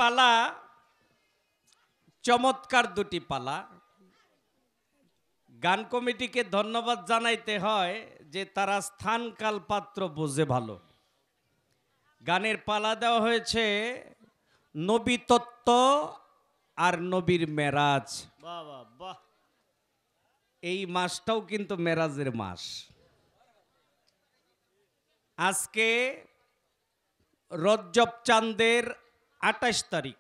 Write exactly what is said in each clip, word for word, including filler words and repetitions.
পালা চমৎকার দুটি পালা। গান কমিটিকে ধন্যবাদ জানাইতে হয় যে তারা স্থান কাল পাত্র বোঝে ভালো। গানের পালা দেওয়া হয়েছে নবী তত্ত্ব আর নবীর মেরাজ। বাহ বাহ বাহ। এই মাসটাও কিন্তু মেরাজের মাস। আজকে রজব চাঁদের আঠাশ তারিখ,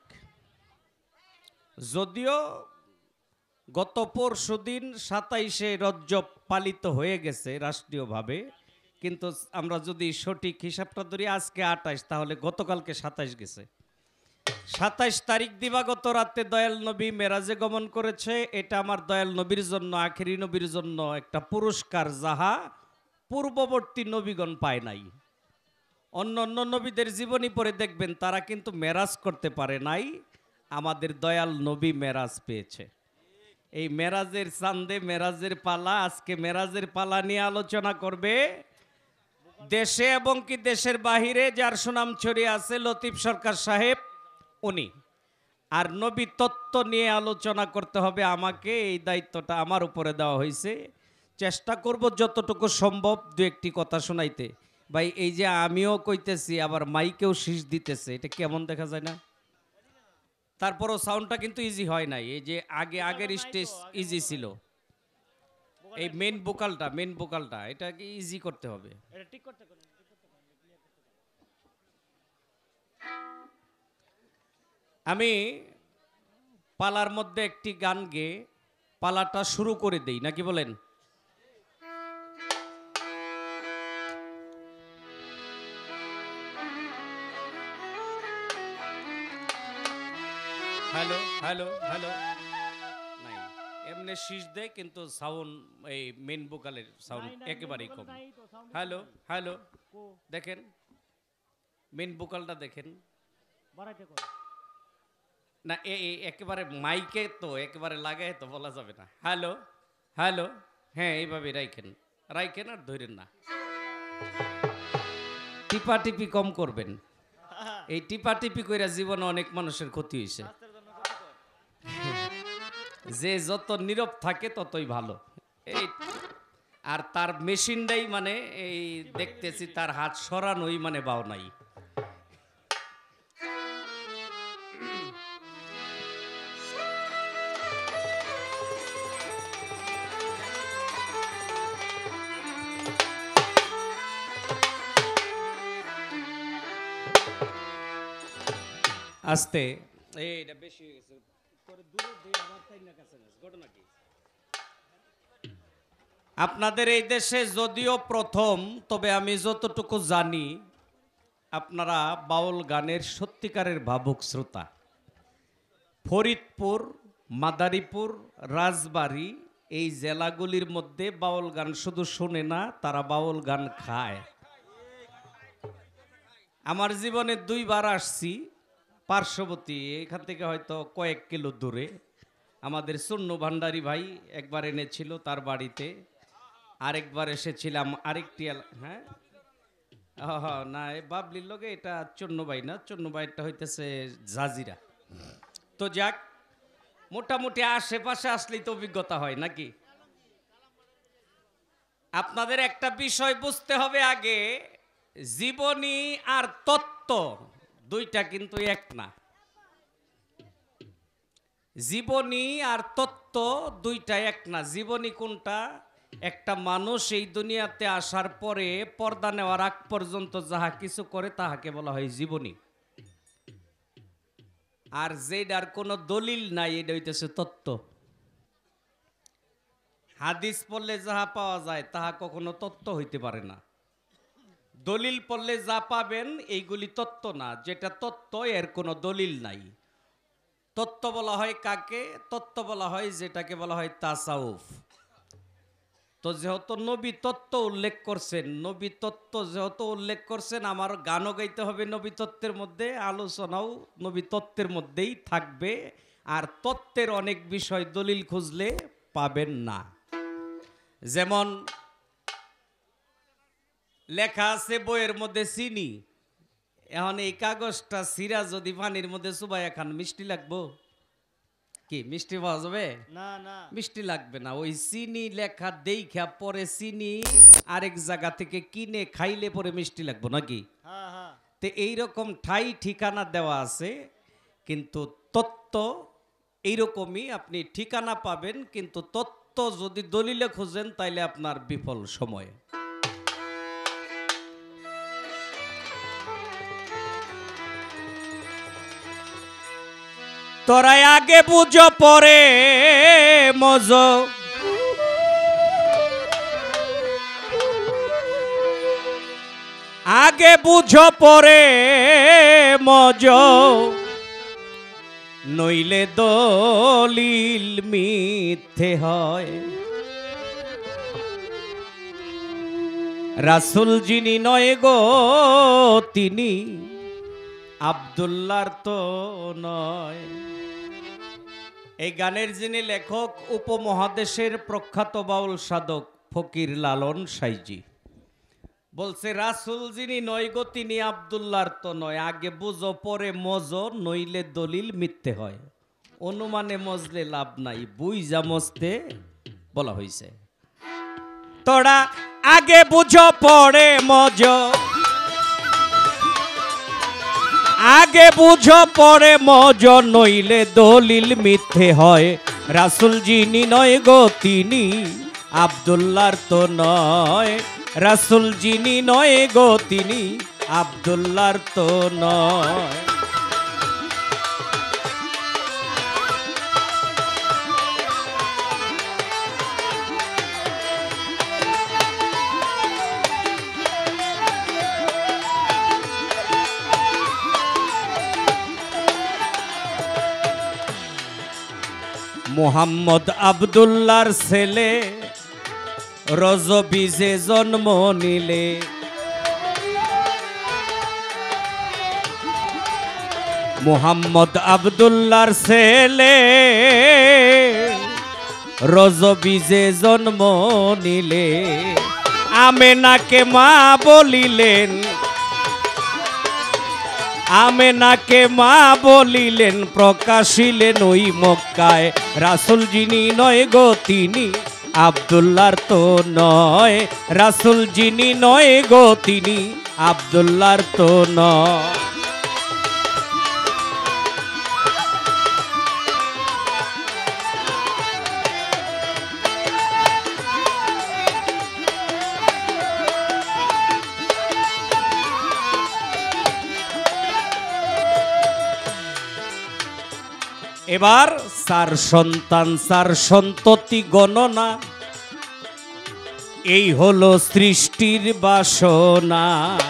যদিও গত পরশু দিন সাতাইশে রজব পালিত হয়ে গেছে রাষ্ট্রীয়ভাবে, কিন্তু আমরা যদি সঠিক হিসাবটা ধরি আজকে আঠাশ, তাহলে গতকালকে সাতাইশ গেছে। সাতাইশ তারিখ দিবাগত রাতে দয়াল নবী মেরাজে গমন করেছে। এটা আমার দয়াল নবীর জন্য, আখেরি নবীর জন্য একটা পুরস্কার, যাহা পূর্ববর্তী নবীগণ পায় নাই। অন্য অন্য নবীদের জীবনী পড়ে দেখবেন তারা কিন্তু মেরাজ করতে পারে নাই, আমাদের দয়াল নবী মেরাজ পেয়েছে। এই মেরাজের চাঁদে মেরাজের পালা, আজকে মেরাজের পালা নিয়ে আলোচনা করবে দেশে এবং কি দেশের বাহিরে যার সুনাম ছড়িয়ে আছে লতিফ সরকার সাহেব, উনি। আর নবী তত্ত্ব নিয়ে আলোচনা করতে হবে আমাকে, এই দায়িত্বটা আমার উপরে দেওয়া হয়েছে। চেষ্টা করব যতটুকু সম্ভব দু একটি কথা শোনাইতে। ভাই এই যে আমিও কইতেছি আবার মাইকেও শীষ দিতেছে, এটা কেমন দেখা যায় না? তারপরও সাউন্ডটা কিন্তু ইজি হয় নাই। এই যে আগে আগের স্টেজ ইজি ছিল, এই মেন ভোকালটা মেন ভোকালটা এটাকে ইজি করতে হবে। এটা ঠিক করতে করতে আমি পালার মধ্যে একটি গান গেয়ে পালাটা শুরু করে দেই, নাকি বলেন? হ্যালো হ্যালো হ্যালো নাই, এমনি শীষ দেয় কিন্তু সাউন্ড, এই মেন ভোকালের সাউন্ড একেবারেই কম। হ্যালো হ্যালো দেখেন, মেন ভোকালটা দেখেন বাড়াইতে করো না, এ একেবারে মাইকে তো একেবারে লাগায় তো বলা যাবে না। হ্যালো হ্যালো, হ্যাঁ এইভাবে রাইখেন রাইখেন আর ধরেন না, টিপা টিপি কম করবেন। এই টিপা টিপি কইরা জীবনে অনেক মানুষের ক্ষতি হয়েছে। যে যত নীরব থাকে ততই ভালো। এই আর তার মেশিনটাই মানে এই দেখতেছি তার হাত সরানোই মানে বাও নাই। আস্তে, এইটা বেশি হয়ে গেছে, পরে দূরে দিয়ে আবার তাই না কাছে না, ঘটনা কি? আপনাদের এই দেশে যদিও প্রথম, তবে আমি যতটুকু জানি আপনারা বাউল গানের সত্যিকারের ভাবুক শ্রোতা। ফরিদপুর, মাদারীপুর, রাজবাড়ী এই জেলাগুলির মধ্যে বাউল গান শুধু শোনে না, তারা বাউল গান খায়। আমার জীবনে দুইবার আসছি পার্শ্ববর্তী, এখান থেকে হয়তো কয়েক কিলো দূরে। আমাদের শূন্য ভান্ডারী ভাই একবার এনেছিল তার বাড়িতে, আরেকবার এসেছিলাম আরেকটি, হ্যাঁ হ্যাঁ না এই বাবলির লোকে, এটা চন্নবাই না, চন্নবাইটা হইতেছে জাজিরা। তো যাক, মোটামুটি আশেপাশে আসলেই তো অভিজ্ঞতা হয় নাকি? আপনাদের একটা বিষয় বুঝতে হবে আগে, জীবনী আর তত্ত্ব দুইটা কিন্তু এক না। জীবনী আর তত্ত্ব দুইটা এক না। জীবনী কোনটা? একটা মানুষ এই দুনিয়াতে আসার পরে পর্দা নেওয়ার আগ পর্যন্ত যাহা কিছু করে তাহাকে বলা হয় জীবনী। আর যেটার কোনো দলিল নাই এটা হইতেছে তত্ত্ব। হাদিস পড়লে যাহা পাওয়া যায় তাহা কখনো তত্ত্ব হইতে পারে না। দলিল পড়লে যা পাবেন এইগুলি তত্ত্ব না। যেটা তত্ত্ব এর কোনো দলিল নাই। তত্ত্ব বলা হয় কাকে? তত্ত্ব বলা হয় যেটাকে বলা হয় তাসাউফ। তো যেহেতু নবী তত্ত্ব উল্লেখ করছেন, নবী তত্ত্ব যেহেতু উল্লেখ করছেন, আমার গানও গাইতে হবে নবী তত্ত্বের মধ্যে, আলোচনাও নবী তত্ত্বের মধ্যেই থাকবে। আর তত্ত্বের অনেক বিষয় দলিল খুঁজলে পাবেন না। যেমন লেখা আছে বইয়ের মধ্যে চিনি, এখন এই কাগজটা সিরা যদি পানির মধ্যে চুবাই খান মিষ্টি লাগবো? কি মিষ্টি পাওয়া যাবে? না না মিষ্টি লাগবে না। ওই চিনি লেখা দেখা পরে চিনি আরেক জায়গা থেকে কিনে খাইলে পরে মিষ্টি লাগবো নাকি? হ্যাঁ হ্যাঁ তো এইরকম ঠাই ঠিকানা দেওয়া আছে, কিন্তু তত্ত্ব এইরকমই আপনি ঠিকানা পাবেন, কিন্তু তত্ত্ব যদি দলিলে খুঁজেন তাইলে আপনার বিফল সময়। তোরাই আগে বুঝো পরে মজো, আগে বুঝো পরে মজো, নইলে দলিল মিথ্যে হয়। রাসূল যিনি নয় গো তিনি আব্দুল্লাহর তো নয়। এই গানের যিনি লেখক উপমহাদেশের প্রখ্যাত বাউল সাধক ফকির লালন সাইজি বলছে, রাসূল যিনি নয় গো তিনি আব্দুল্লাহর তো নয়, আগে বুঝো পরে মজো, নইলে দলিল মিথ্যে হয়। অনুমানে মজলে লাভ নাই, বুঝা মজতে বলা হয়েছে। তোরা আগে বুঝো পরে মজো, আগে বুঝো পরে মজো, নইলে দলিল মিথ্যে হয়। রাসূল যিনি নয় গো তিনি আব্দুল্লাহর তো নয়, রাসূল যিনি নয় গো তিনি আব্দুল্লাহর তো নয়। মুহাম্মদ আব্দুল্লাহর ছেলে রজবীজে জন্ম নিলে, মুহাম্মদ আব্দুল্লাহর ছেলে রজবীজে জন্ম নিলে, আমেনাকে মা বলিলেন, আমেনাকে মা বলিলেন, প্রকাশিলেন ওই মক্কায়। রাসূল যিনি নয় গো তিনি আব্দুল্লাহর তো নয়, রাসূল যিনি নয় গো তিনি আব্দুল্লাহর তো নয়। এবার চার সন্তান চার সন্ততি গণনা, এই হলো সৃষ্টির বাসনা।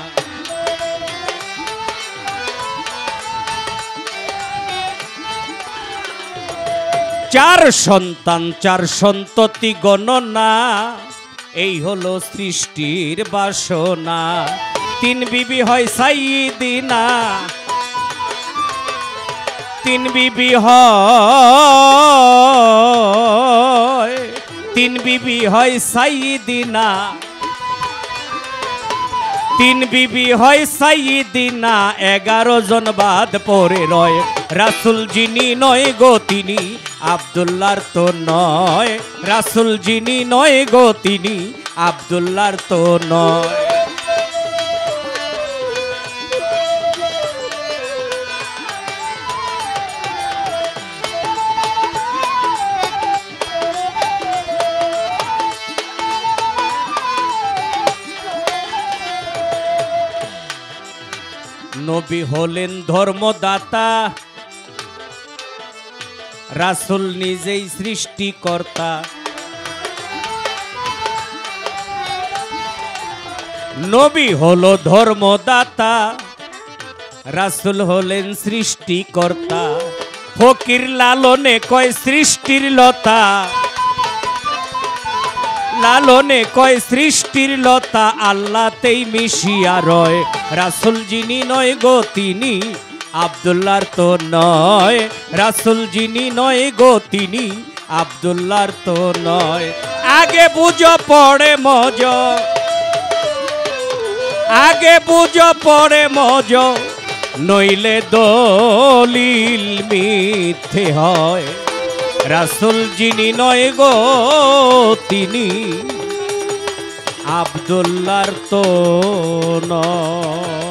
চার সন্তান চার সন্ততি গণনা, এই হলো সৃষ্টির বাসনা। তিন বিবি হয় সাইয়্যিদিনা, তিন বিবি হয়, তিন বিবি হয় সাইয়্যিদিনা, তিন বিবি হয় সাইয়্যিদিনা, এগারো জন বাদ পড়ে রয়। রাসূল যিনি নয় গো তিনি আব্দুল্লাহর তো নয়, রাসূল যিনি নয় গো তিনি আব্দুল্লাহর তো নয়। নবী হলেন ধর্মদাতা, রাসূল নিজেই সৃষ্টিকর্তা। নবী হলো ধর্মদাতা, রাসূল হলেন সৃষ্টিকর্তা। ফকির লালনে কয় সৃষ্টির লতা, লালনে কয় সৃষ্টির লতা, আল্লাহতেই মিশিয়া রয়। রাসূল যিনি নয় গো তিনি আব্দুল্লাহর তো নয়, রাসূল যিনি নয় গো তিনি আব্দুল্লাহর তো নয়। আগে বুঝো পড়ে মজো, আগে বুঝো পড়ে মজো, নইলে দলিল মিথ্যে হয়। রাসূল যিনি নয় গো তিনি আব্দুল্লাহর তো নয়।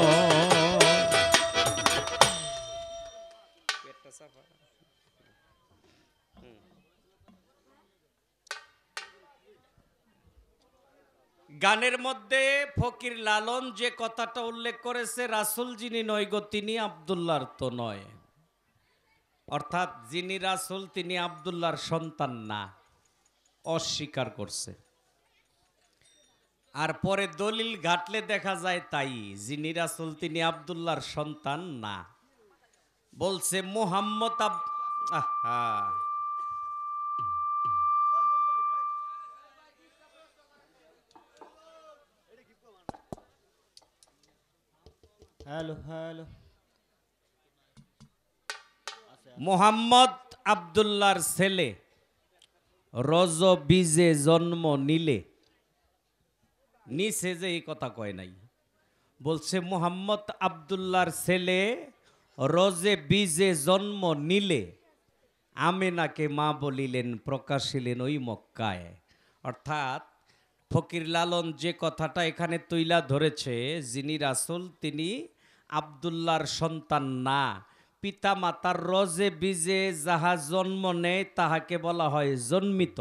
গানের মধ্যে ফকির লালন যে কথাটা উল্লেখ করেছে, রাসূল যিনি নয় গো তিনি আব্দুল্লাহর তো নয়, অর্থাৎ যিনি রাসূল তিনি আব্দুল্লাহর সন্তান না, অস্বীকার করছে। আর পরে দলিল ঘাটলে দেখা যায় তাই, যিনি রাসূল তিনি আব্দুল্লাহর সন্তান না। বলছে মুহাম্মদ আব আহা হ্যালো হ্যালো। মুহাম্মদ আব্দুল্লাহর ছেলে, রজ বীজে জন্ম নিলে, নিচে যে এই কথা কয় নাই, বলছে মুহাম্মদ আব্দুল্লাহর ছেলে রজে বীজে জন্ম নিলে আমেনাকে মা বলিলেন, প্রকাশিলেন ওই মক্কায়। অর্থাৎ ফকির লালন যে কথাটা এখানে তুইলা ধরেছে, যিনি রাসূল তিনি আব্দুল্লাহর সন্তান না, পিতা মাতার রজে বীজে যাহা জন্ম নেয় তাহাকে বলা হয় জন্মিত।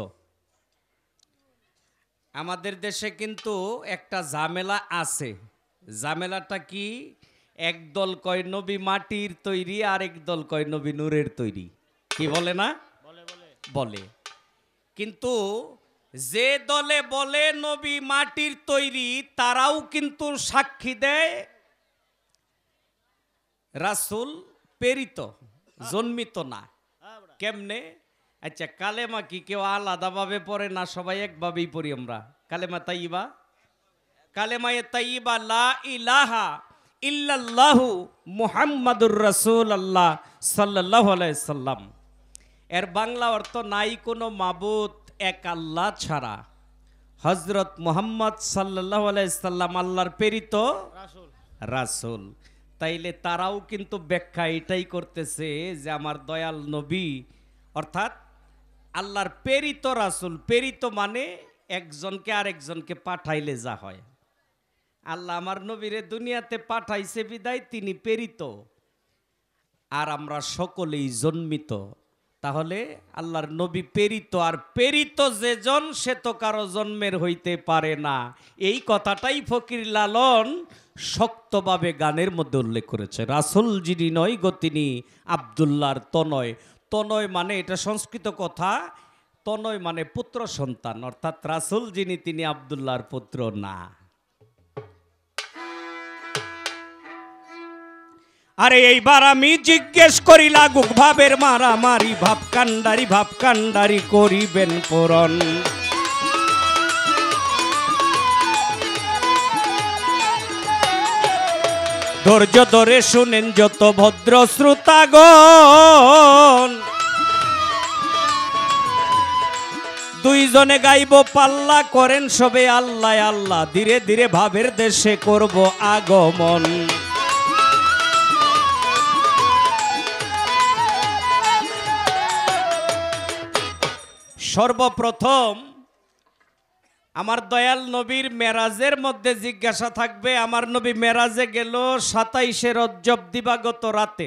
আমাদের দেশে কিন্তু একটা ঝামেলা আছে। ঝামেলাটা কি? একদল কয় নবী মাটির তৈরি, আর একদল কয় নবী নূরের তৈরি। কি বলে না? বলে বলে বলে। কিন্তু যে দলে বলে নবী মাটির তৈরি, তারাও কিন্তু সাক্ষী দেয় রাসূল প্রেরিত, জন্মিত না। হ্যাঁ বড়া। কেমনে? আচ্ছা, কালেমা কি কেউ আলাদাভাবে পড়ে না? সবাই একভাবেই পড়ি আমরা। কালেমা তাইয়্যিবা, কালেমায়ে তাইয়্যিবা লা ইলাহা ইল্লাল্লাহু মুহাম্মাদুর রাসূলুল্লাহ সাল্লাল্লাহু আলাইহি সাল্লাম। এর বাংলা অর্থ নাই কোনো মাবুদ এক আল্লাহ ছাড়া, হযরত মুহাম্মদ সাল্লাল্লাহু আলাইহি সাল্লাম আল্লাহর প্রেরিত রাসূল। রাসূল। তাইলে তারাও কিন্তু ব্যাখ্যা এটাই করতেছে যে আমার দয়াল নবী অর্থাৎ আল্লাহর প্রেরিত রাসূল। প্রেরিত মানে একজনকে আরেকজনকে পাঠাইলে যা হয়। আল্লাহ আমার নবীরে দুনিয়াতে পাঠাইছে বিদায় তিনি প্রেরিত, আর আমরা সকলেই জন্মিত। তাহলে আল্লাহর নবী প্রেরিত, আর প্রেরিত যেজন সে তো কারো জন্মের হইতে পারে না। এই কথাটাই ফকির লালন শক্তভাবে গানের মধ্যে উল্লেখ করেছে। রাসূল যিনি নয় গো তিনি আব্দুল্লাহর তনয়। তনয় মানে এটা সংস্কৃত কথা, তনয় মানে পুত্র সন্তান, অর্থাৎ রাসূল যিনি তিনি আব্দুল্লাহর পুত্র না। আরে এইবার আমি জিজ্ঞেস করি, লাগুক ভাবের মারামারি, ভাব কান্ডারি ভাব কান্ডারি করিবেন পূরণ। ধৈর্য ধরে শুনেন যত ভদ্র শ্রোতাগণ, দুইজনে গাইব পাল্লা করেন সবে আল্লাহ আল্লাহ, ধীরে ধীরে ভাবের দেশে করব আগমন। সর্বপ্রথম আমার দয়াল নবীর মেরাজের মধ্যে জিজ্ঞাসা থাকবে। আমার নবী মেরাজে গেল সাতাইশে রজব দিবাগত রাতে।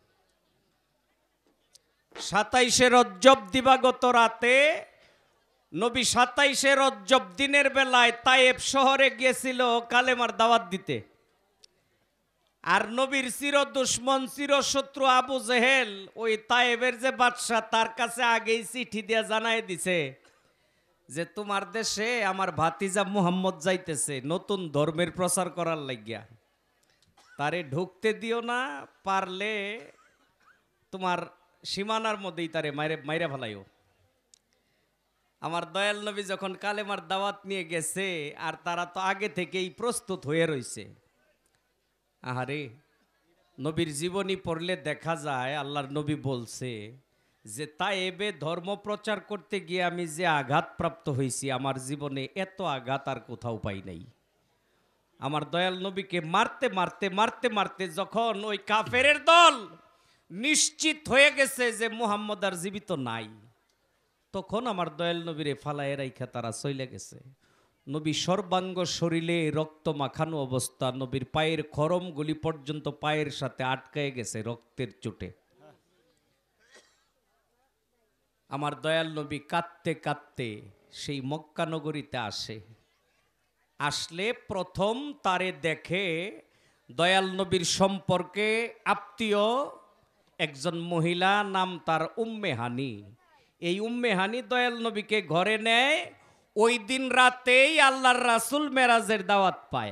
সাতাইশে রজব দিবাগত রাতে নবী সাতাইশে রজব দিনের বেলায় তায়েব শহরে গিয়েছিল কালেমার দাওয়াত দিতে। আর নবীর চির দুশ্মন চির শত্রু আবু জেহেল ওই তায়েবের যে বাদশা তার কাছে আগেই চিঠি দিয়ে জানাই দিছে যে তোমার দেশে আমার ভাতিজা মুহাম্মদ যাইতেছে নতুন ধর্মের প্রচার করার লাগিয়া, তারে ঢুকতে দিও না, পারলে তোমার সীমানার মধ্যেই তারে মাইরে মাইরা ফেলাইও। আমার দয়াল নবী যখন কালেমার দাওয়াত নিয়ে গেছে, আর তারা তো আগে থেকেই প্রস্তুত হয়ে রইছে। আহারে, নবীর জীবনী পড়লে দেখা যায় আল্লাহর নবী বলছে যে তায়েবে ধর্ম প্রচার করতে গিয়ে আমি যে আঘাত প্রাপ্ত হয়েছি, আমার জীবনে এত আঘাত আর কোথাও পাই নাই। আমার দয়াল নবীকে মারতে মারতে মারতে মারতে যখন ওই কাফেরের দল নিশ্চিত হয়ে গেছে যে মুহাম্মদ আর জীবিত নাই, তখন আমার দয়াল নবীরে ফালায় রাইখা তারা চলে গেছে। নবী সর্বাঙ্গ শরীরে রক্ত মাখানো অবস্থা, নবীর পায়ের খরমগুলি পর্যন্ত পায়ের সাথে আটকায় গেছে রক্তের চোটে। আমার দয়াল নবী কাঁদতে কাঁদতে সেই মক্কা নগরীতে আসে। আসলে প্রথম তারে দেখে দয়াল নবীর সম্পর্কে আত্মীয় একজন মহিলা, নাম তার উম্মে হানি। এই উম্মে হানি দয়াল নবীকে ঘরে নেয়। ওই দিন রাতেই আল্লাহর রাসূল মেরাজের দাওয়াত পায়।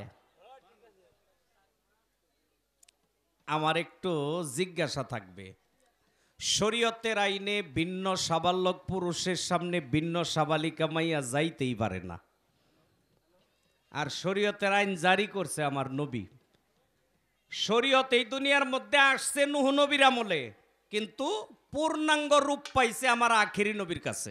আমার একটু জিজ্ঞাসা থাকবে, শরীয়তের আইনে ভিন্ন সাবালক পুরুষের সামনে ভিন্ন সাবালিকা মাইয়া যাইতেই পারে না। আর শরীয়তের আইন জারি করছে আমার নবী। শরীয়ত এই দুনিয়ার মধ্যে আসছে নূহ নবীর আমলে, কিন্তু পূর্ণাঙ্গ রূপ পাইছে আমার আখেরি নবীর কাছে।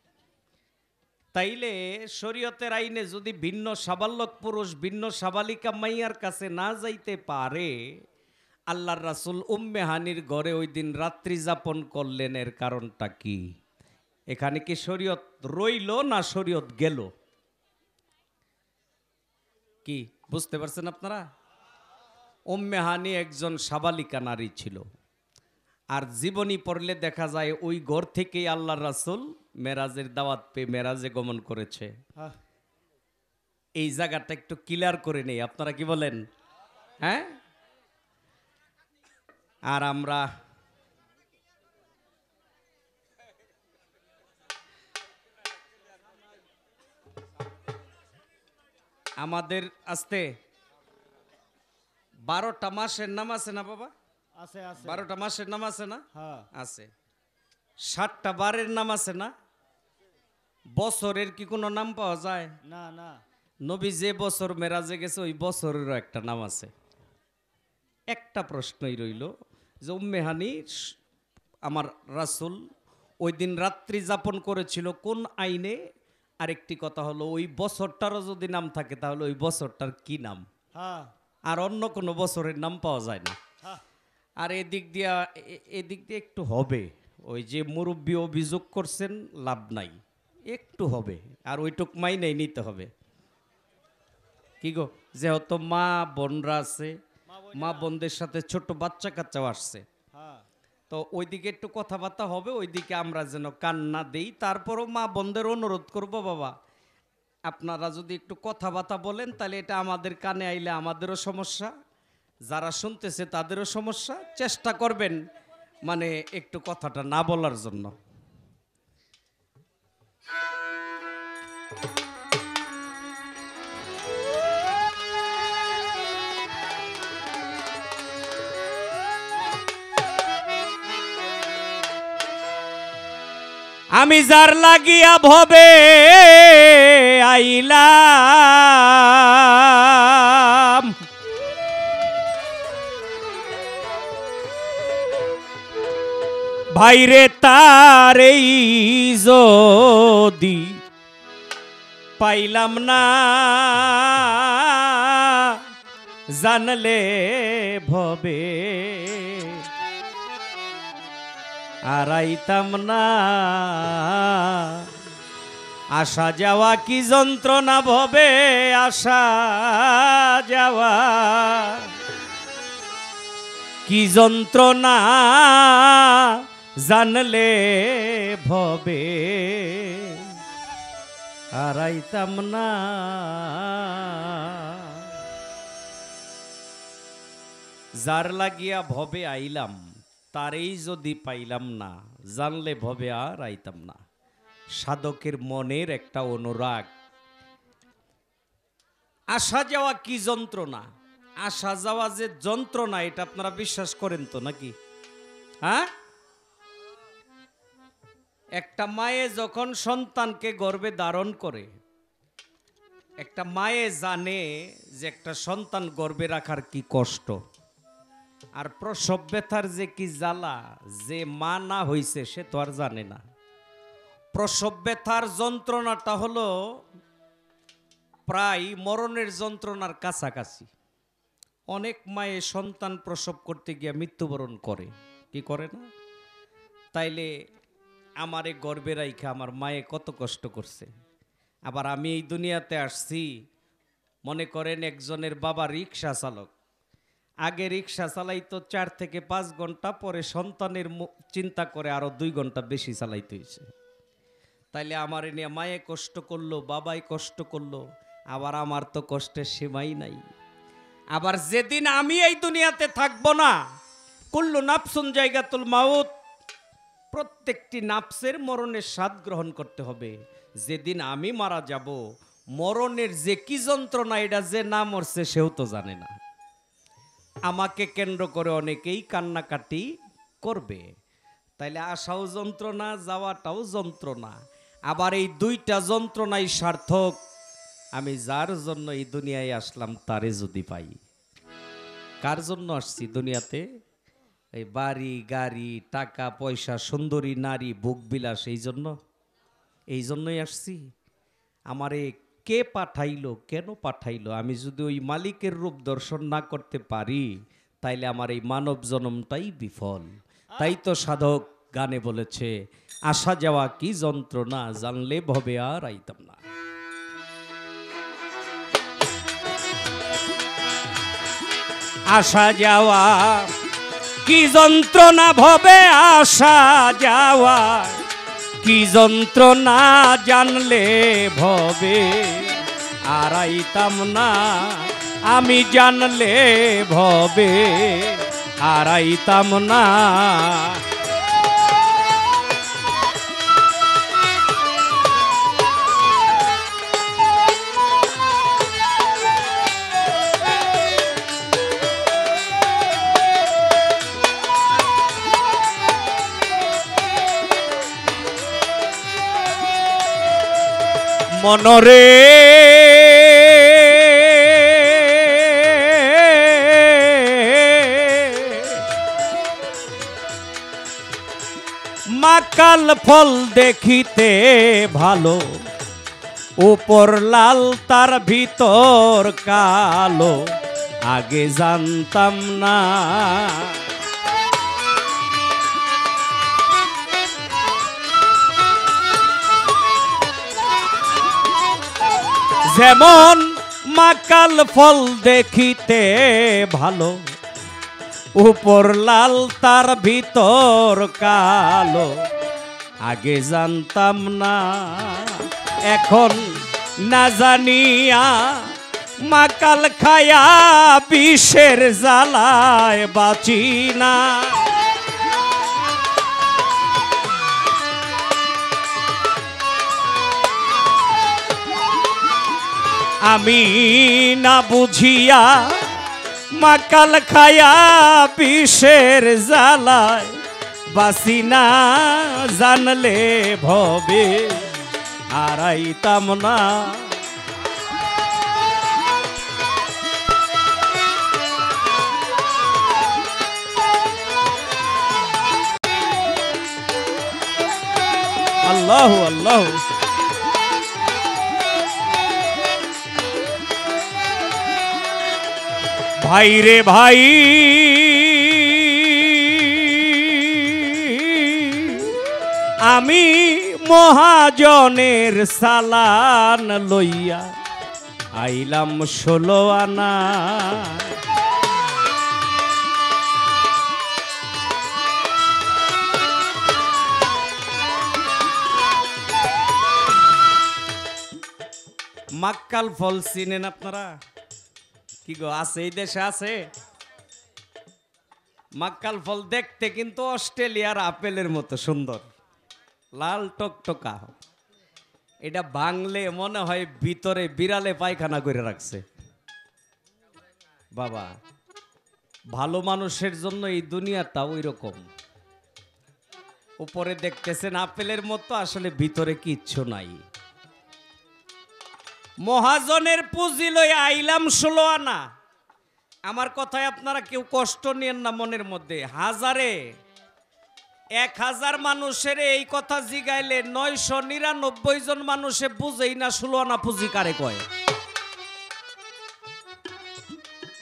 তাইলে শরীয়তের আইনে যদি ভিন্ন সাবালক পুরুষ ভিন্ন সাবালিকা মাইয়ার কাছে না যাইতে পারে, আল্লাহর রাসূল উম্মে হানির ঘরে ওই দিন রাত্রি যাপন করলেন, এর কারণটা কি? এখানে কি শরীয়ত রইল না শরীয়ত গেল? কি বুঝতে পারছেন আপনারা? উম্মে হানি একজন সাবালিকা নারী ছিল। আর জীবনী পড়লে দেখা যায় ওই ঘর থেকেই আল্লাহর রাসূল মেরাজের দাওয়াত পেয়ে মেরাজে গমন করেছে। এই জায়গাটা একটু ক্লিয়ার করে নেই, আপনারা কি বলেন? হ্যাঁ। আর আমরা আমাদের আস্তে বারোটা মাসের নাম আছে না বাবা? আছে আছে। বারোটা মাসের নাম আছে না? হ্যাঁ আছে। ষাটটা বারের নাম আছে না? বছরের কি কোনো নাম পাওয়া যায়? না না। নবী যে বছর মেরাজে গেছে ওই বছরেরও একটা নাম আছে। একটা প্রশ্নই রইল যে উম্মে হানি আমার রাসূল ওই দিন রাত্রি যাপন করেছিল কোন আইনে? আরেকটি কথা হলো ওই বছরটারও যদি নাম থাকে তাহলে ওই বছরটার কি নাম? হ্যাঁ আর অন্য কোনো বছরের নাম পাওয়া যায় না। হ্যাঁ। আর এদিক দিয়া এদিক দিয়ে একটু হবে, ওই যে মুরব্বী অভিযোগ করছেন লাভ নাই, একটু হবে। আর ওইটুক মাইনেই নিতে হবে। কি গো, যেহেতু মা বোনরা আছে, মা বোনদের সাথে ছোট বাচ্চা কাচ্চাও আসছে, হ্যাঁ তো ওইদিকে একটু কথাবার্তা হবে, ওইদিকে আমরা যেন কান না দেই। তারপরও মা বোনদের অনুরোধ করব, বাবা আপনারা যদি একটু কথাবার্তা বলেন তাহলে এটা আমাদের কানে আইলে আমাদেরও সমস্যা, যারা শুনতেছে তাদেরও সমস্যা। চেষ্টা করবেন মানে একটু কথাটা না বলার জন্য। আমি যার লাগিয়া ভবে আইলাম, ভাইরে তার এই যদি পাইলাম না, জানলে ভবে আরাইতাম না। আসা যাওয়া কি যন্ত্রণা ভবে, আসা যাওয়া কি যন্ত্রণা, জানলে ভবে আরাইতাম না। যার লাগিয়া ভবে আইলাম তারেই যদি পাইলাম না, জানলে ভবে আর আইতাম না। সাধকের মনের একটা অনুরাগ। আসা যাওয়া কি যন্ত্রণা, আসা যাওয়া যে যন্ত্রণা এটা আপনারা বিশ্বাস করেন তো নাকি? হ্যাঁ, একটা মায়ে যখন সন্তানকে গর্ভে ধারণ করে, একটা মায়ে জানে যে একটা সন্তান গর্ভে রাখার কি কষ্ট, আর প্রসব ব্যথার যে কি জ্বালা, যে মা না হইছে সে তো আর জানে না। প্রসব ব্যথার যন্ত্রণাটা হলো প্রায় মরণের যন্ত্রণার কাছাকাছি। অনেক মায়ে সন্তান প্রসব করতে গিয়ে মৃত্যুবরণ করে, কি করে না? তাইলে আমারে গর্বে রাইখা আমার মায়ে কত কষ্ট করছে। আবার আমি এই দুনিয়াতে আসছি, মনে করেন একজনের বাবা রিক্সা চালক, আগে রিক্সা চালাইতো চার থেকে পাঁচ ঘন্টা, পরে সন্তানের চিন্তা করে আরো দুই ঘন্টা বেশি চালাইতে হয়েছে। তাইলে আমার নিয়ে মায়ে কষ্ট করলো, বাবাই কষ্ট করলো, আবার আমার তো কষ্টের সীমাই নাই। আবার যেদিন আমি এই দুনিয়াতে থাকবো না, কুল্লু নাফসুন জায়গাতুল মাউত, প্রত্যেকটি নাফসের মরণের স্বাদ গ্রহণ করতে হবে। যেদিন আমি মারা যাব, মরণের যে কি যন্ত্রণা এটা যে না মরছে সেও তো জানে না। আমাকে কেন্দ্র করে অনেকেই কান্নাকাটি করবে, তাইলে আসাও যন্ত্রণা, যাওয়াটাও যন্ত্রণা। আবার এই দুইটা যন্ত্রণাই সার্থক আমি যার জন্য এই দুনিয়ায় আসলাম তারে যদি পাই। কার জন্য আসছি দুনিয়াতে? এই বাড়ি গাড়ি, টাকা পয়সা, সুন্দরী নারী, ভোগ বিলাস, এই জন্য এই জন্যই আসছি। আমারে কে পাঠাইলো, কেন পাঠাইলো? আমি যদি ওই মালিকের রূপ দর্শন না করতে পারি, তাইলে আমার এই মানব জন্মটাই বিফল। তাই তো সাধক গানে বলেছে, আসা যাওয়া কি যন্ত্রণা, জানলে ভবে আর আইতাম না। আসা যাওয়া কি যন্ত্রণা, ভবে আসা যাওয়া কি যন্ত্রণা, জানলে ভবে আর আইতাম না। আমি জানলে ভবে আর আইতাম না। মনরে মাকাল ফল দেখিতে ভালো, উপর লাল তার ভিতর কালো, আগে জানতাম না। যেমন মাকাল ফল দেখিতে ভালো, উপর লাল তার ভিতর কালো, আগে জানতাম না। এখন না জানিয়া মাকাল খায়া বিষের জ্বালায় বাঁচি না। আমি না বুঝিয়া মাকাল খায়া বিষের জ্বালায় বাসি না, জানলে ভবে আর আইতাম না। আল্লাহ আল্লাহ। ভাই রে ভাই, আমি মহাজনের সালান লইয়া আইলাম ষোলো আনা। মাক্কাল ফল চিনেন আপনারা? কি গো, আছে এই দেশে? আছে মাক্কাল ফল, দেখতে কিন্তু অস্ট্রেলিয়ার আপেলের মতো সুন্দর, লাল টকটকা। এটা বাংলে মনে হয় ভিতরে বিড়ালে পায়খানা করে রাখছে। বাবা, ভালো মানুষের জন্য এই দুনিয়াটা ওই রকম। উপরে দেখতেছেন আপেলের মতো, আসলে ভিতরে কিচ্ছু নাই। মহাজনের পুঁজি লই আইলাম ষোলো আনা। আমার কথায় আপনারা কেউ কষ্ট নিয়েন না মনের মধ্যে। হাজারে এক হাজার মানুষের এই কথা জিগাইলে নয়শো নিরানব্বই জন মানুষে বুঝেই না ষোলো আনা পুঁজি কারে কয়।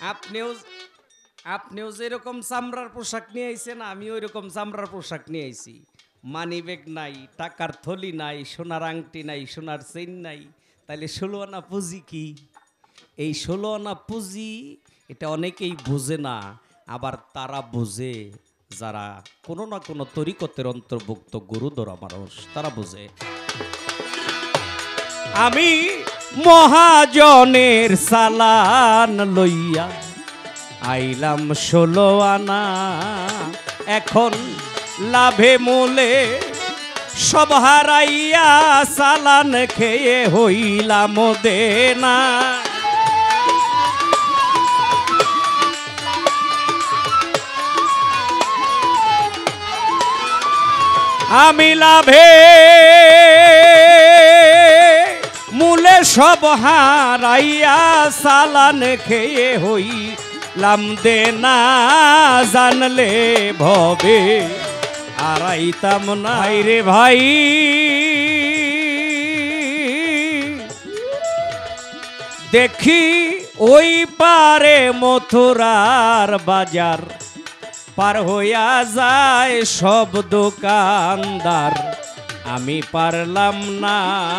আপনিও আপনিও যেরকম চামড়ার পোশাক নিয়ে আইছেন আমি ওই রকম চামড়ার পোশাক নিয়ে আইছি। মানি ব্যাগ নাই, টাকার থলি নাই, সোনার আংটি নাই, সোনার চেইন নাই, তাইলে ষোলো আনা পুঁজি কি? এই ষোলো আনা পুঁজি এটা অনেকেই বোঝে না, আবার তারা বোঝে যারা কোনো না কোনো তরিকতের অন্তর্ভুক্ত গুরুদরা মানুষ, তারা বোঝে। আমি মহাজনের সালান লইয়া আইলাম ষোলো আনা, এখন লাভে মূলে সব হারাইয়া সালান খেয়ে হইলাম দেনা। আমি লাভে মূলে সব হারাইয়া সালান খেয়ে হইলাম দেনা, জানলে ভবে আরাইতাম নাই রে ভাই। দেখি ওই পারে মথুরার বাজার, পার হইয়া যায় সব দোকানদার, আমি পারলাম না।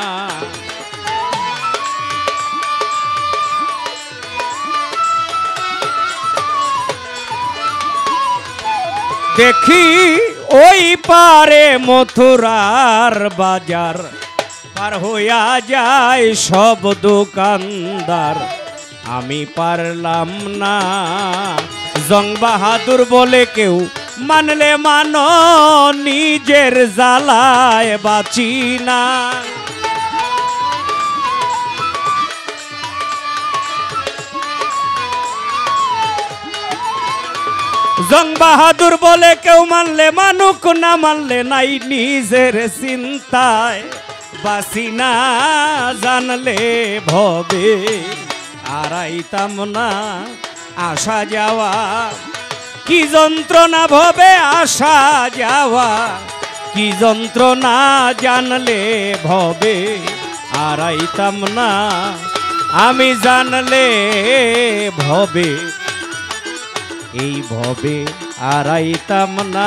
দেখি ওই পারে মথুরার বাজার, পার হইয়া যায় সব দোকানদার, আমি পারলাম না। জং বাহাদুর বলে কেউ মানলে মানো, নিজের জ্বালায় বাঁচি না। জং বাহাদুর বলে কেউ মানলে মানুক, না মানলে নাই, নিজের চিন্তায় বাঁচি না, জানলে ভবে আরাইতাম না। আসা যাওয়া কি যন্ত্রণা, ভবে আসা যাওয়া কি যন্ত্রণা, জানলে ভবে আরাইতাম না। আমি জানলে ভবে এই ভবে আরাইতাম না।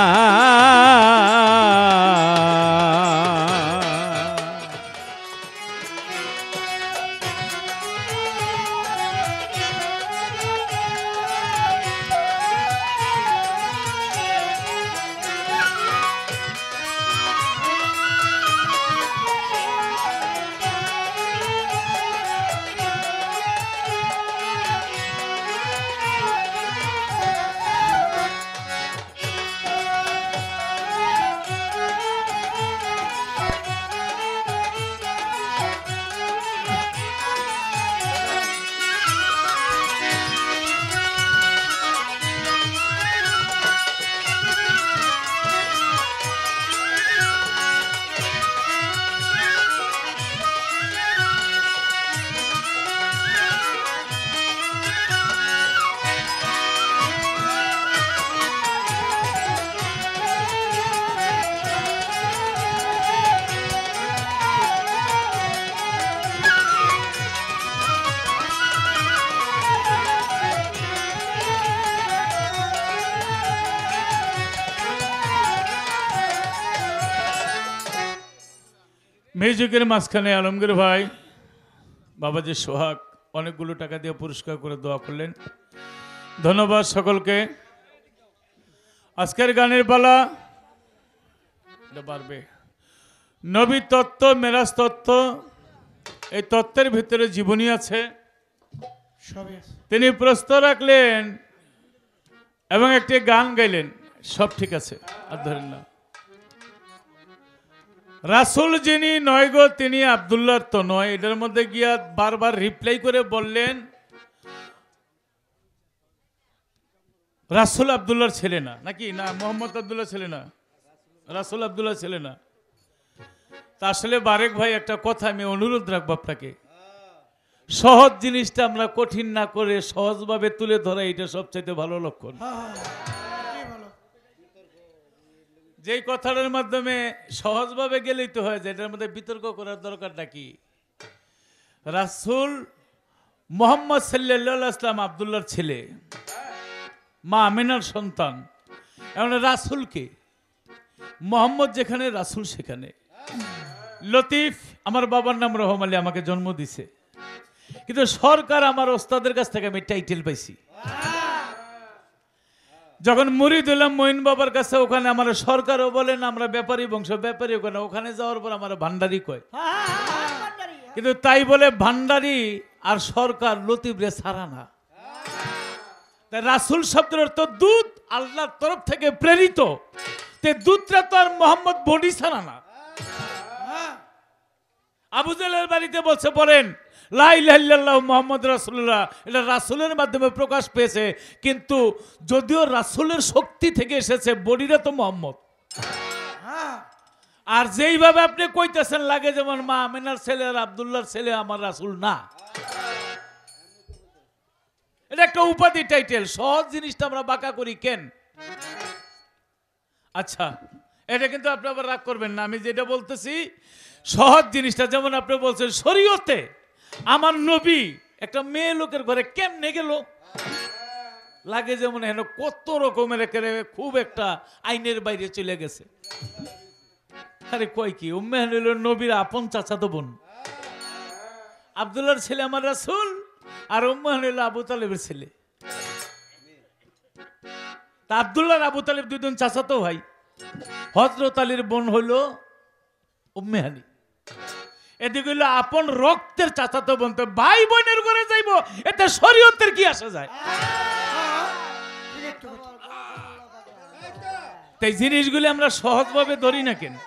মিউজিকের মাঝখানে আলমগীর ভাই বাবাজি সোহাগ অনেকগুলো টাকা দিয়ে পুরস্কার করে দোয়া করলেন। ধন্যবাদ সকলকে। আজকের গানের পালা বাড়বে নবী তত্ত্ব, মেরাজ তত্ত্ব। এই তত্ত্বের ভিতরে জীবনী আছে, তিনি প্রশ্ন রাখলেন এবং একটি গান গাইলেন, সব ঠিক আছে, আর ধরেন না। রাসূল যিনি নয় গো তিনি আব্দুল্লাহর তো নয়। এটার মধ্যে গিয়া বারবার রিপ্লাই করে বললেন রাসূল আব্দুল্লাহর ছেলে না, নাকি না মোহাম্মদ আব্দুল্লাহ ছেলে না, রাসূল আব্দুল্লাহ ছেলে না। তা আসলে বারেক ভাই একটা কথা আমি অনুরোধ রাখবো আপনাকে, সহজ জিনিসটা আমরা কঠিন না করে সহজভাবে তুলে ধরা, এটা সবচাইতে ভালো লক্ষণ। যেই কথাটার মাধ্যমে সহজভাবে গেলেই তো হয়, যেটার মধ্যে বিতর্ক করার দরকারটা কি? রাসূল মোহাম্মদ সাল্লাল্লাহু ইসলাম আব্দুল্লাহর ছেলে, মা আমিনার সন্তান, এমন রাসূলকে, মোহাম্মদ যেখানে রাসূল সেখানে। লতিফ, আমার বাবার নাম রহম আলী, আমাকে জন্ম দিছে, কিন্তু সরকার আমার ওস্তাদের কাছ থেকে আমি টাইটেল পাইছি। যখন মুরিদ হলাম মঈন বাবার কাছে, ওখানে আমার সরকারও বলেন, আমরা ব্যাপারী বংশ, ব্যাপারী ওখানে ওখানে যাওয়ার পর আমার ভান্ডারি কয়। কিন্তু তাই বলে ভান্ডারি আর সরকার লতিফ রে ছাড়া না। তাই রাসূল শব্দের অর্থ দূত, আল্লাহর তরফ থেকে প্রেরিত। তে দূতরা তো আর মোহাম্মদ বডি ছাড়া না। আবু জাহেলের বাড়িতে বলছে পড়েন লা ইলাহা ইল্লাল্লাহু মুহাম্মদ রাসূলুল্লাহ, এটা রাসূলের মাধ্যমে প্রকাশ পেয়েছে, কিন্তু যদিও রাসূলের শক্তি থেকে এসেছে, বডিটা তো মোহাম্মদ। আর যেইভাবে আপনি কইতেছেন লাগে যেমন মা আমিনার ছেলে আর আব্দুল্লাহর ছেলে আমার রাসূল না। এটা একটা উপাধি, টাইটেল। সহজ জিনিসটা আমরা বাঁকা করি কেন? আচ্ছা, এটা কিন্তু আপনি আবার রাগ করবেন না, আমি যেটা বলতেছি সহজ জিনিসটা। যেমন আপনি বলছেন শরীয়তে আমার নবী একটা মেয়ে লোকের ঘরে কেমনে গেল, লাগে যেমন হেন কত রকমের একেবারে খুব একটা আইনের বাইরে চলে গেছে। আরে কয় কি, উম্মে হানি হলো নবীর আপন চাচাতো বোন। আব্দুল্লাহর ছেলে আমার রাসূল, আর উম্মে হানি হলো আবু তালেবের ছেলে। তা আব্দুল্লাহ আর আবু তালেব দুজন চাচাতো ভাই। হযরত আলীর বোন হলো উম্মে হানি। এদিকে হলো আপন রক্তের চাচাতো বোন। তো ভাই বোনের ঘরে যাইবো, এতে শরীয়তের কি আসা যায়? তাই জিনিসগুলি আমরা সহজভাবে ধরি না কেন?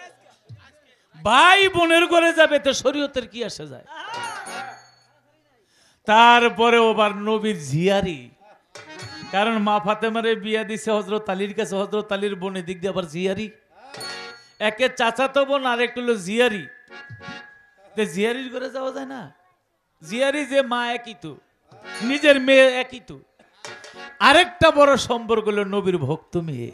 ভাই বোনের ঘরে যাবে, তো শরীয়তের কি আসা যায়? তারপরে আবার নবীর জিয়ারি, কারণ মা ফাতেমারে বিয়া দিছে হযরত আলীর কাছে, হযরত আলীর বোনের দিক দিয়ে আবার জিয়ারি। একে চাচাতো বোন আর একটু হলো জিয়ারি। জিয়ারির ঘরে যাওয়া যায় না? জিয়ারি যে মা একই তো, নিজের মেয়ে একই তো। আরেকটা বড় সম্পর্ক হলো নবীর ভক্ত মেয়ে।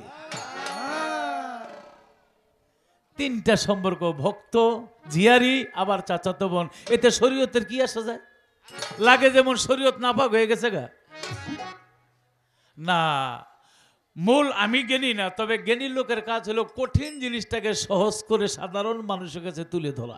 তিনটা সম্পর্ক, ভক্ত, জিয়ারি, আবার চাচাতো বোন। এতে শরীয়তের কি আসা যায়? লাগে যেমন শরীয়ত নাপাক হয়ে গেছে গা না। মূল আমি জ্ঞানী না, তবে জ্ঞানী লোকের কাজ হলো কঠিন জিনিসটাকে সহজ করে সাধারণ মানুষের কাছে তুলে ধরা।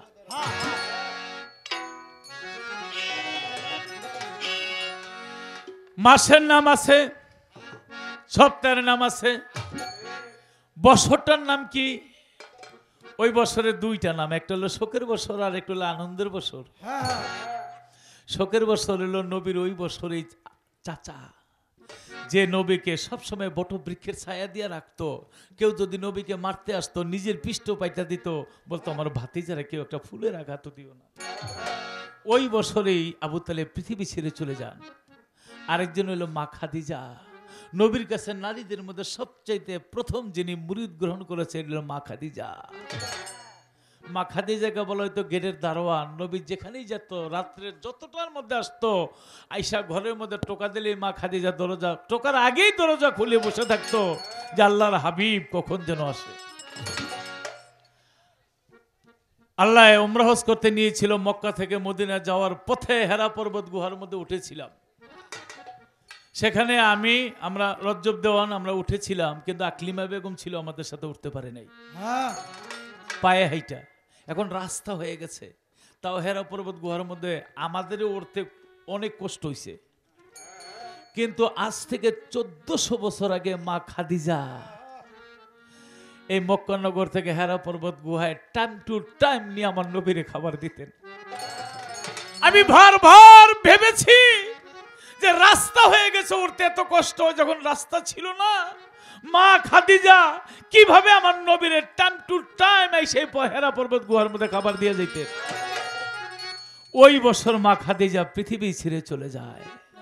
মাসের নাম আছে, সপ্তাহের নাম আছে, বছরটার নাম কি? ওই বছরের দুইটা নাম, একটা হলো শোকের বছর আর একটা হলো আনন্দের বছর। শোকের বছর হলো নবীর ওই বছরই চাচা, যে নবীকে সবসময় বটবৃক্ষের ছায়া দিয়ে রাখতো। কেউ যদি নবীকে মারতে আসতো, নিজের পিষ্ট পাইটা দিত, বলতো আমার ভাতিজারা কেউ একটা ফুলের আঘাত দিও না। ওই বছরেই আবু তালেব পৃথিবী ছেড়ে চলে যান। আরেকজন হলো মা খাদিজা, নবীর কাছে নারীদের মধ্যে সবচাইতে প্রথম যিনি মুরিদ গ্রহণ করেছেন হলো মা খাদিজা। মা খাদিজাকে বলা হয়তো গেটের দারোয়ান। নবী যেখানেই যেত, রাত্রের যতটার মধ্যে আসতো, আইসা ঘরের মধ্যে টোকা দিলে মা খাদিজা দরজা, টোকার আগেই দরজা খুলে বসে থাকতো যে আল্লাহর হাবিব কখন যেন আসে। আল্লাহ উমরা হজ করতে নিয়েছিল, মক্কা থেকে মদিনা যাওয়ার পথে হেরা পর্বত গুহার মধ্যে উঠেছিলাম। সেখানে আমি আমরা রজ্জব দেওয়ান আমরা উঠেছিলাম, কিন্তু আকলিমা বেগম ছিল আমাদের সাথে, উঠতে পারে নাই, পায়ে হাইটা। এখন রাস্তা হয়ে গেছে, তাও হেরা পর্বত গুহার মধ্যে আমাদেরও উঠতে অনেক কষ্ট হয়েছে। কিন্তু আজ থেকে চোদ্দশো বছর আগে মা খাদিজা এই মক্কানগর থেকে হেরা পর্বত গুহায় টাইম টু টাইম নিয়ে আমার নবীরে খাবার দিতেন। আমি ভার ভার ভেবেছি যে রাস্তা হয়ে গেছে, উঠতে এত কষ্ট, যখন রাস্তা ছিল না, মা খাদিজা কিভাবে আমার নবীরে টাইম টু টাইম এসে হেরা পর্বত গুহার মধ্যে খাবার দিয়ে যেতে। ওই বছর মা খাদিজা পৃথিবী ছেড়ে চলে যায়।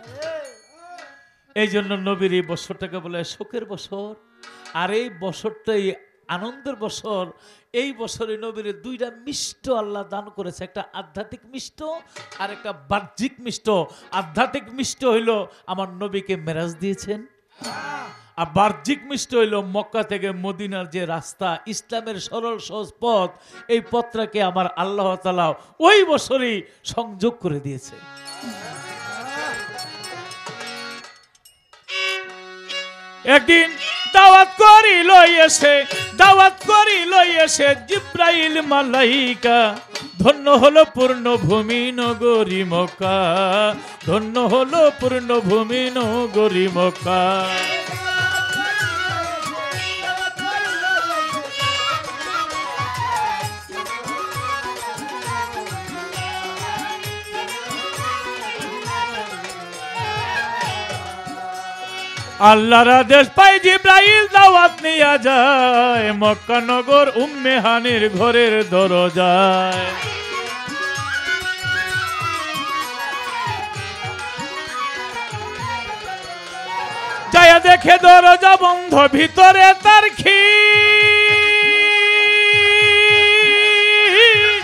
এই জন্য নবীর এই বছরটাকে বলে শোকের বছর, আর এই বছরটাই আনন্দের বছর। এই বছরে নবীর দুইটা মিষ্ট আল্লাহ দান করেছে, একটা আধ্যাত্মিক মিষ্ট আর একটা বাহ্যিক মিষ্ট। আধ্যাত্মিক মিষ্ট হইল আমার নবীকে মেরাজ দিয়েছেন, আর বাহ্যিক মিষ্ট হইল মক্কা থেকে মদিনার যে রাস্তা, ইসলামের সরল সহজ পথ, এই পথটাকে আমার আল্লাহ তাআলা ওই বছরই সংযোগ করে দিয়েছে। একদিন দাওয়াত করি লই এসে দাওয়াত করি লই এসে জিব্রাইল মালাইকা ধন্য হলো পূর্ণভূমি নগরী মক্কা ধন্য হলো পূর্ণভূমি নগরী মক্কা আল্লাহর আদেশ পাই জিব্রাইল দাওয়াত নিয়া যায় মক্কা নগর উম্মে হানির ঘরের দরজায় যায়া দেখে দরজা বন্ধ ভিতরে তার খিল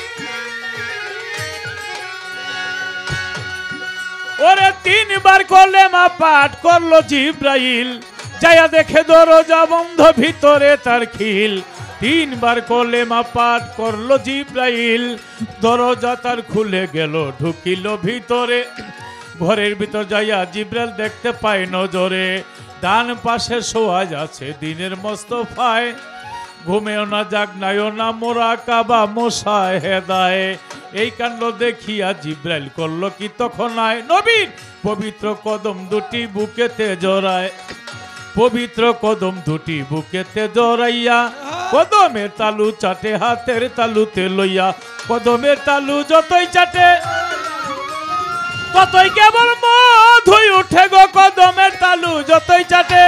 ওরে তিনবার কলেমা পাঠ করলো জিব্রাইল যায়া দেখে দরজা বন্ধ ভিতরে তার খিল তিনবার কলেমা পাঠ করলো জিব্রাইল দরজা তার খুলে গেল ঢুকিল ভিতরে ঘরের ভিতর যাইয়া জিব্রাইল দেখতে পায় নজরে ডান পাশে শোয়া যাচ্ছে দিনের মোস্তফায় ঘুমেও না জাগ নাইও না মোরা কাবা মোশাহেদায় এই কাণ্ড দেখিয়া জিব্রাইল করলো কি তখন আয় নবীর পবিত্র কদম দুটি বুকেতে জড়ায় পবিত্র কদম দুটি বুকেতে জড়াইয়া কদমের তালু চাটে হাতের তালুতে লইয়া কদমের তালু যতই চাটে ততই কেবল মধুই উঠে গো কদমের তালু যতই চাটে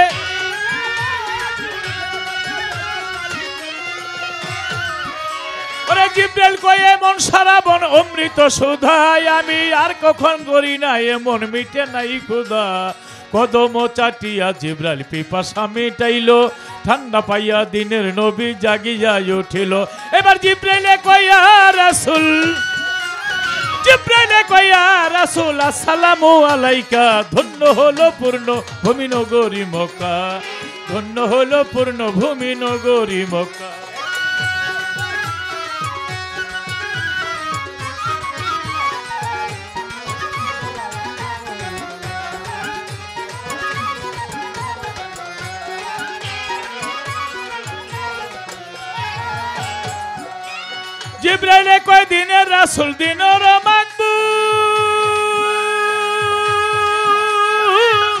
ওরে জিব্রাইল কয় এমন সারাবন অমৃত সুধায় আমি আর কখন করি না এমন মিটে নাই ক্ষুধা কদম চাটিয়া জিব্রাইল পিপাসা মিটাইলো ঠান্ডা পাইয়া দিনের নবী জাগিয়া উঠিল এবার জিব্রাইলে কয়া রাসূল জিব্রাইলে কয়া রাসূল আসসালামু আলাইকা ধন্য হলো পূর্ণ ভূমি নগরী মক্কা ধন্য হলো পূর্ণ ভূমি নগরী মক্কা জিব্রাইলে কয় দিনের রাসূল দিনের মাকবুল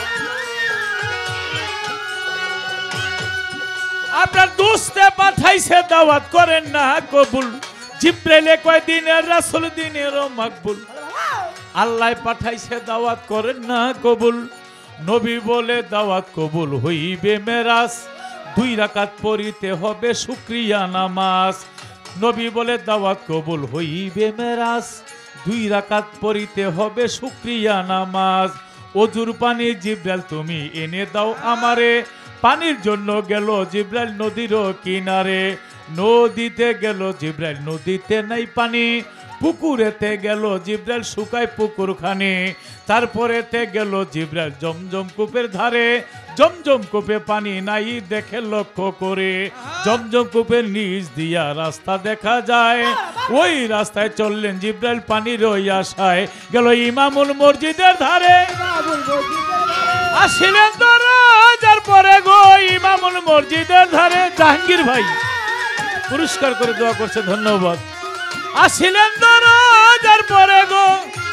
আপনার দোস্তে পাঠাইছে দাওয়াত করেন না কবুল জিব্রাইলে কয় দিনের রাসূল দিনের মাকবুল আল্লাহ পাঠাইছে দাওয়াত করেন না কবুল নবী বলে দাওয়াত কবুল হইবে মেরাজ দুই রাকাত পড়িতে হবে শুকরিয়া নামাজ নবী বলে দাওয়াত কবুল হইবে মেরাজ দুই রাকাত পড়িতে হবে শুকরিয়া নামাজ ওজুর পানি জিব্রাইল তুমি এনে দাও আমারে পানির জন্য গেল জিব্রাইল নদীর কিনারে নদীতে গেল জিব্রাইল নদীতে নাই পানি পুকুরেতে গেল জিব্রাইল শুকায় পুকুরখানি তারপরেতে গেল জিব্রাইল জমজম কূপের ধারে জমজম কূপে পানি নাই দেখে লক্ষ্য করে জমজম কূপের নিচ দিয়া রাস্তা দেখা যায় ওই রাস্তায় চললেন জিব্রাইল পানির ওই আশায় গেল ইমামুল মসজিদের ধারে আসিলেন দরজার পরে গো ইমামুল মসজিদের ধারে জাহাঙ্গীর ভাই পুরস্কার করে দোয়া করছে ধন্যবাদ আসিলেন দরজার পরে গো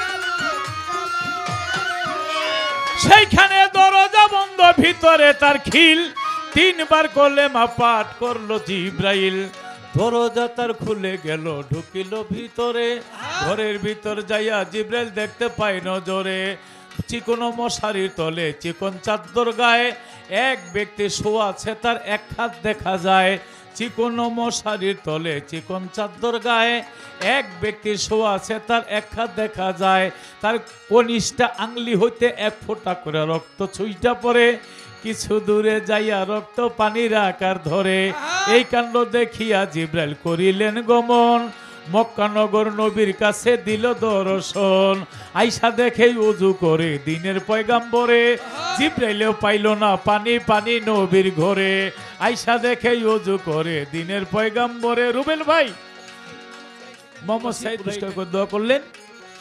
সেইখানে দরজা বন্ধ ভিতরে তার খিল তিনবার কলেমা পাঠ করলো জিব্রাইল দরজা তার খুলে গেল ঢুকিল ভিতরে ঘরের ভিতর যাইয়া জিব্রাইল দেখতে পায় নজরে চিকন মশারির তলে চিকন চাদর গায়ে এক ব্যক্তি শোয়া আছে তার এক হাত দেখা যায় চিকন মশারির তলে চিকন চাদর গায়ে এক ব্যক্তি শোয়া আছে তার এক হাত দেখা যায় তার কনিষ্ঠা আংলি হইতে এক ফোঁটা করে রক্ত ছুঁইটা পড়ে কিছু দূরে যাইয়া রক্ত পানির আকার ধরে এই কাণ্ড দেখিয়া জিব্রাইল করিলেন গমন মক্কা নগর নবীর কাছে দিল দর্শন আইসা দেখেই ওযু করে দিনের পয়গাম্বরে জিব্রাইলেও পাইল না পানি পানি নবীর ঘরে আইসা দেখেই ওযু করে দিনের পয়গাম্বরে রুবেল ভাই মোহাম্মদ সাইদ পুরস্কার করে দোয়া করলেন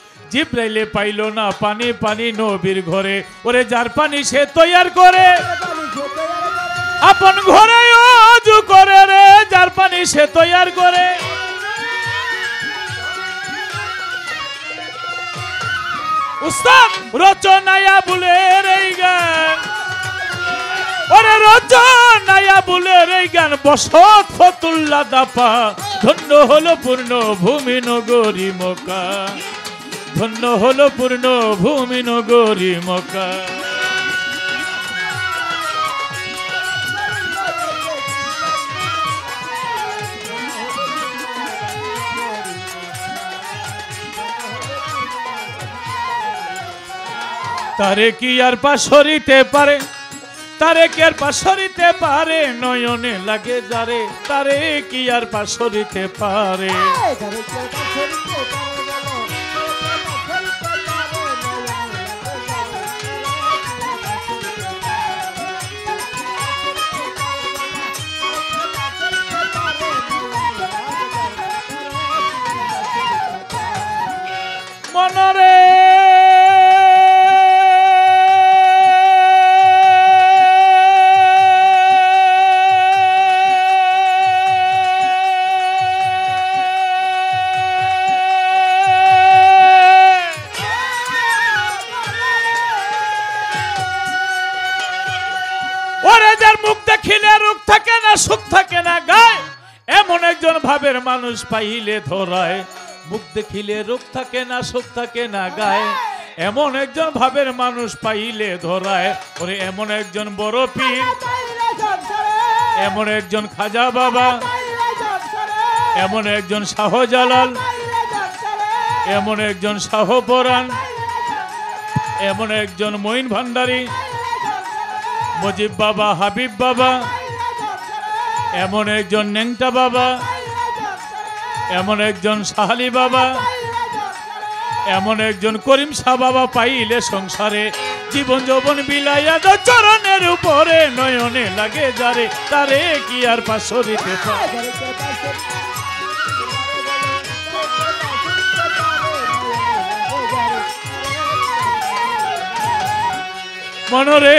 জিব্রাইলে পাইল না পানি পানি নবীর ঘরে ওরে যার পানি সে তৈয়ার করে আপন ঘরে অজু করে রে যার পানি সে তৈয়ার করে। উস্তাদ রচনায়া বুলের এই গান, ওরে রচনায়া বুলের এই গান বসত ফতুল্লা দাপা। ধন্য হলো পূর্ণ ভূমি নগরী মক্কা, ধন্য হলো পূর্ণ ভূমি নগরী মক্কা। তারে কি আর পাশরিতে পারে, তারে কি আর পাশরিতে পারে, নয়নে লাগে যারে, তারে কি আর পাশরিতে পারে। মনরে সুখ থাকে না গায়, এমন একজন ভাবের মানুষ পাইলে ধরায়। মুখ দেখিলে রূপ থাকে না, সুখ থাকে না গায়, এমন একজন ভাবের মানুষ পাইলে ধরায়। ওরে এমন একজন বড় পীর, এমন একজন খাজা বাবা, এমন একজন শাহজালাল, এমন একজন শাহপরাণ, এমন একজন মঈন ভান্ডারী, মুজিব বাবা, হাবিব বাবা, এমন একজন নেংটা বাবা, এমন একজন সাহালি বাবা, এমন একজন করিম শাহ বাবা পাইলে সংসারে জীবন যৌবন বিলাইয়া দো চরণের উপরে। নয়নে লাগে যারে, তারে কি আর পাশরিতে পারে। মনরে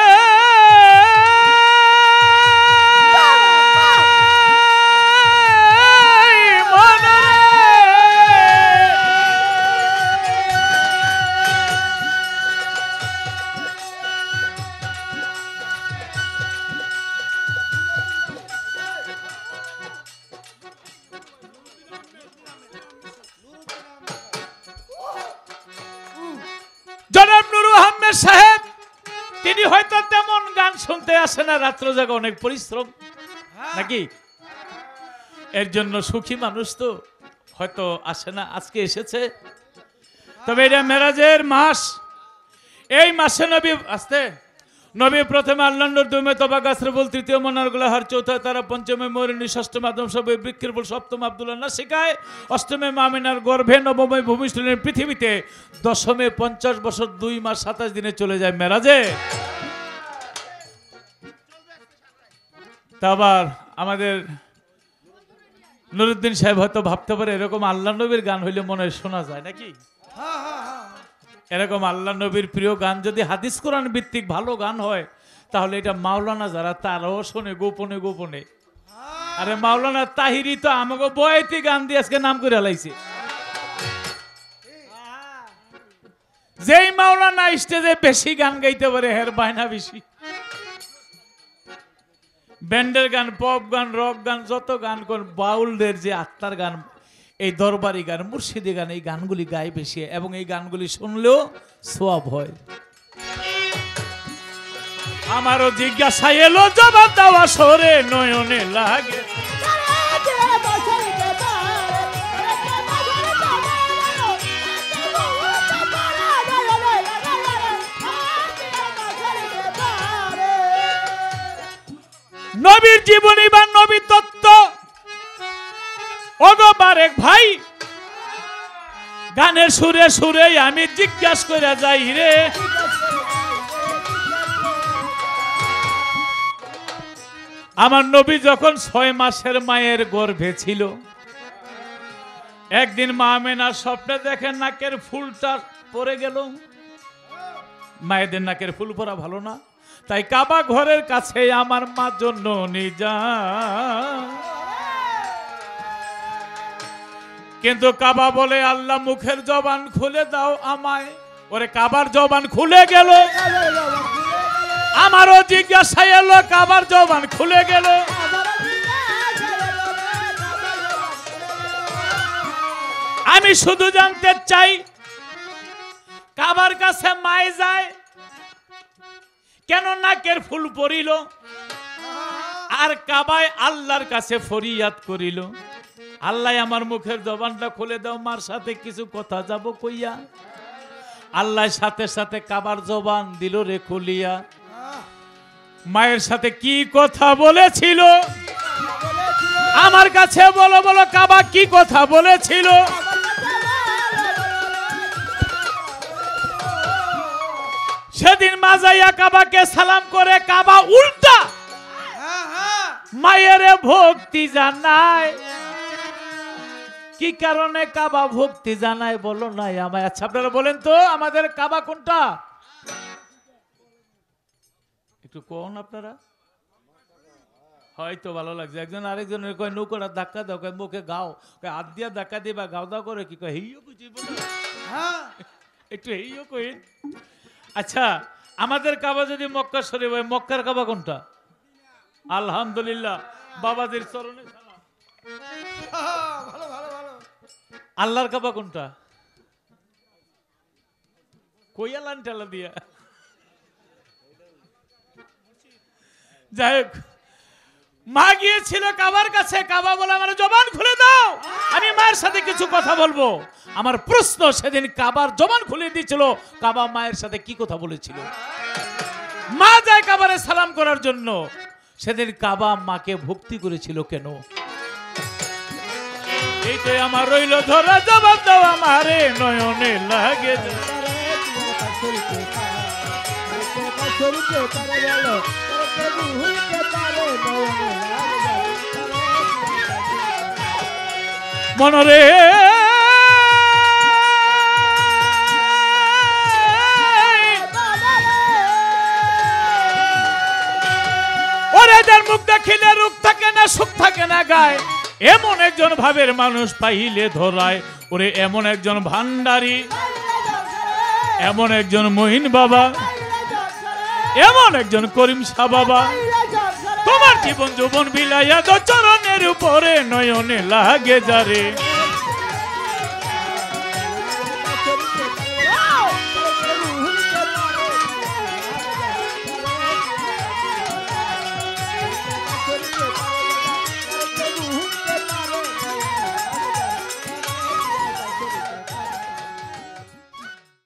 জনাব নুরু আহমেদ সাহেব, তিনি হয়তো তেমন গান শুনতে আসে না, রাত্র জাগা অনেক পরিশ্রম নাকি, এর জন্য সুখী মানুষ তো হয়তো আসে না, আজকে এসেছে। তবে এটা মেরাজের মাস, এই মাসে নবী আসতে নবী প্রথমে আল্লাহর দুমে তবা গাছরবুল, তৃতীয় মনার গোলাহার, চৌথা তারা, পঞ্চমে মরিনী, ষষ্ঠম আদম সবে বিক্রিবুল, সপ্তম আব্দুল্লাহ নাসিকায়, অষ্টমে মামিনার গর্ভে, নবমে ভূমিষ্ঠলের পৃথিবীতে, দশমে পঞ্চাশ বছর দুই মাস সাতাশ দিনে চলে যায় মেরাজে। তা আবার আমাদের নুরুদ্দিন সাহেব হয়তো ভাবতে পারে এরকম আল্লাহ নবীর গান হইলে মনে হয় শোনা যায় নাকি, এরকম আল্লাহ নবীর প্রিয় গান যদি হাদিস কোরআন ভিত্তিক ভালো গান হয় তাহলে এটা মাওলানা যারা তারাও শোনে গোপনে গোপনে। আরে মাওলানা তাহিরি তো আমাকে বয়াতি গান দিয়ে আজকে নাম করে লাইছে। যেই মাওলানা স্টেজে বেশি গান গাইতে পারে হের বায়না বেশি। ব্যান্ডের গান, পপ গান, রক গান, যত গান কোন বাউলদের যে আত্মার গান, এই দরবারি গান, মুর্শিদি গান, এই গানগুলি গায় বেশি এবং এই গানগুলি শুনলেও সওয়াব হয়। আমারও জিজ্ঞাসা এলো জবাব দেওয়া সরে নয়নে লাগে। নবীর জীবনী বা নবী তত্ত্ব ওগো বারেক ভাই, গানের সুরে সুরে আমি জিজ্ঞাসা করে যাই রে, আমার নবী যখন ছয় মাসের মায়ের গর্ভে ছিল, একদিন মা আমেনার স্বপ্নে দেখেন নাকের ফুলটা পড়ে গেল। মায়েদের নাকের ফুল পরা ভালো না, তাই কাবা ঘরের কাছে আমার মা জন্য নিজা, কিন্তু কাবা বলে আল্লাহ মুখের জবান খুলে দাও আমায়। ওরে কাবার জবান খুলে গেল, আমারও জিজ্ঞাসা এলো কাবার জবান খুলে গেল। আমি শুধু জানতে চাই কাবার কাছে মায় যায় কেন নাকের ফুল পড়িল, আর কাবায় আল্লাহর কাছে ফরিয়াদ করিল, আল্লাহ আমার মুখের জবানটা খুলে দাও, মার সাথে কিছু কথা যাব কইয়া। আল্লাহ সাথে সাথে কাবার জবান দিল রে খুলিয়া। মায়ের সাথে কি কথা বলেছিল আমার কাছে বলো বলো, কাবা কি কথা বলেছিল? সেদিন মা যাইয়া কাবাকে সালাম করে কাবা উল্টা মায়ের ভক্তি জানায়। কি কারণে কাবা ভক্তি জানায় বলো নাই আমায়? আচ্ছা আপনারা বলেন তো আমাদের কাবা কোনটা? একটু কোন আপনারা, হয়তো ভালো লাগছে। একজন আরেকজনের কয় নৌকাটা ধাক্কা দাও, কয় মুখে গাও, কয় হাত দিয়া ধাক্কা দিবা, গাও দাও করে কি কয় হেইও বুঝি বলে, একটু হেইও কই। আচ্ছা আমাদের কাবা যদি মক্কা শরীফ হয়, মক্কার কাবা কোনটা? আলহামদুলিল্লাহ, বাবাদের চরণে সালাম। আল্লাহর কাবা কোনটা? কইয়া লান ঠেলা দিয়া। যাই হোক, মা গিয়েছিল কাবার কাছে, কাবা বলে আমার জবান খুলে দাও, আমি মায়ের সাথে কিছু কথা বলবো। আমার প্রশ্ন, সেদিন কাবার জবান খুলে দিয়েছিল, কাবা মায়ের সাথে কি কথা বলেছিল? মা যায় কাবারে সালাম করার জন্য, সেদিন কাবা মাকে ভক্তি করেছিল কেন? এইটাই আমার রইল ধরা, জবাব দাও আমারে নয়নে লাগে। মনরে ওরে যার মুখ দেখিলে রূপ থাকে না, সুখ থাকে না গায়, এমন একজন ভাবের মানুষ পাইলে ধরায়। ওরে এমন একজন ভান্ডারী, এমন একজন মহিন বাবা, এমন একজন করিম শাহ বাবা, তোমার জীবন যৌবন বিলাইয়া দো চরণের উপরে নয়নে লাগে যারে।